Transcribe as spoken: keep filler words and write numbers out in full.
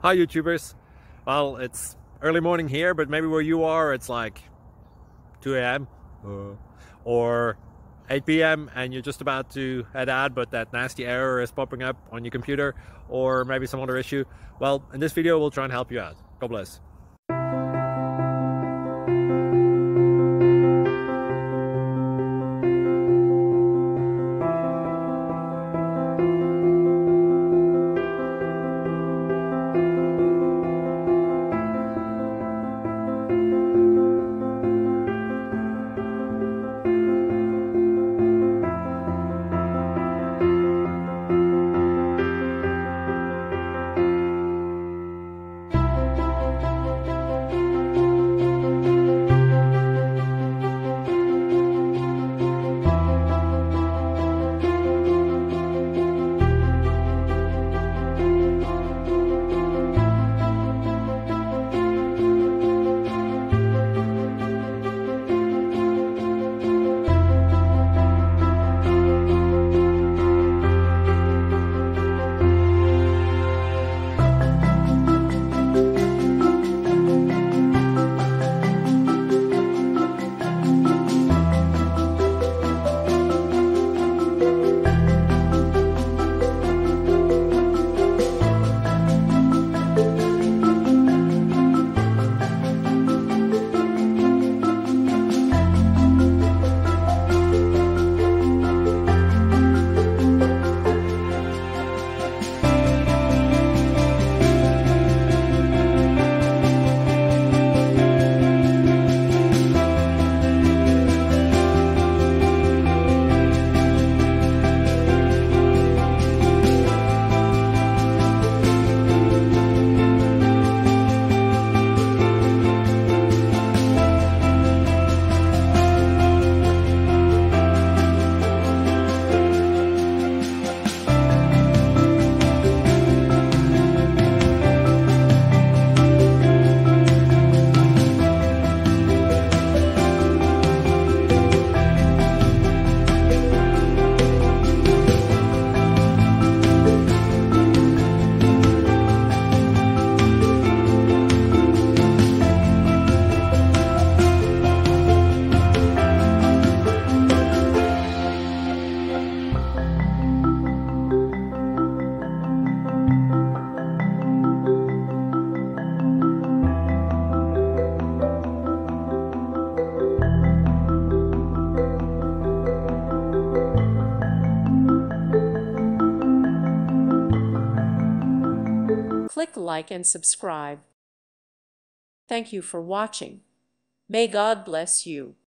Hi YouTubers. Well, it's early morning here, but maybe where you are it's like two A M uh, or eight P M and you're just about to head out, but that nasty error is popping up on your computer, or maybe some other issue. Well, in this video we'll try and help you out. God bless. Click like and subscribe. Thank you for watching. May God bless you.